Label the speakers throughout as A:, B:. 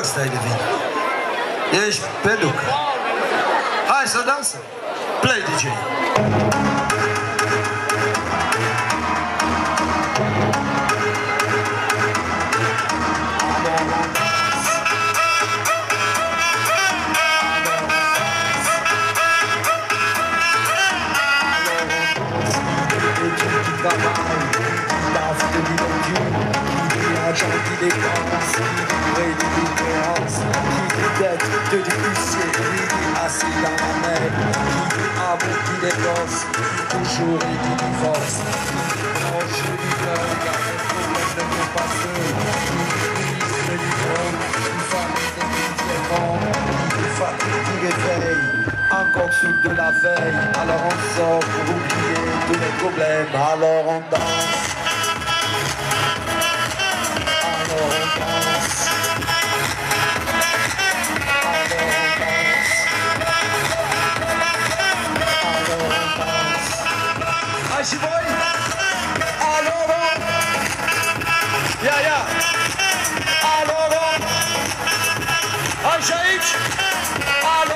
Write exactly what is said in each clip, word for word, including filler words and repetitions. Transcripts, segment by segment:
A: Rock stai divino. Ești pe duc. Hai să dansăm. Play D J.
B: Qui dépense, qui brille de différence, qui détecte de difficile, qui est assis dans la mer, qui dit amour, qui dépense, qui toujours et qui divorce, qui mange du cœur, car le problème ne vient pas seul, qui brise du monde, qui fatigue définitivement, qui fatigue du réveil, encore sous de la veille, alors on sort pour oublier tous les problèmes, alors on danse.
A: Hai și voi? Alo, ia, ia! Alo, hai și aici! Alo,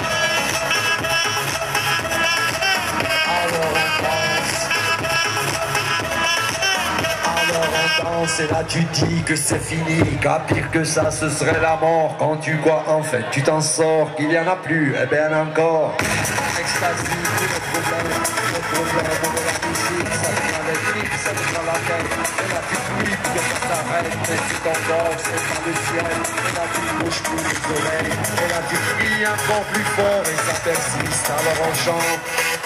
B: et là tu dis que c'est fini, qu'à pire que ça ce serait la mort. Quand tu crois en fait tu t'en sors, qu'il y en a plus, et bien encore. Extasie, tous les problèmes, les problèmes de la musique, ça devient l'électrique, ça devient la tête. Et là tu pries que ça s'arrête, mais tu t'endors, c'est pas le ciel. Et là tu bouges pour les oreilles, et là tu cries encore plus fort et ça persiste, alors on chante.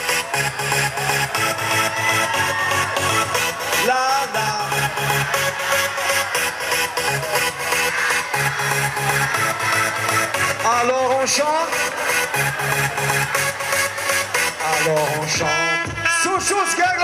A: La la.
B: Alors on chante. Alors on chante.
A: Sus, sus, gang!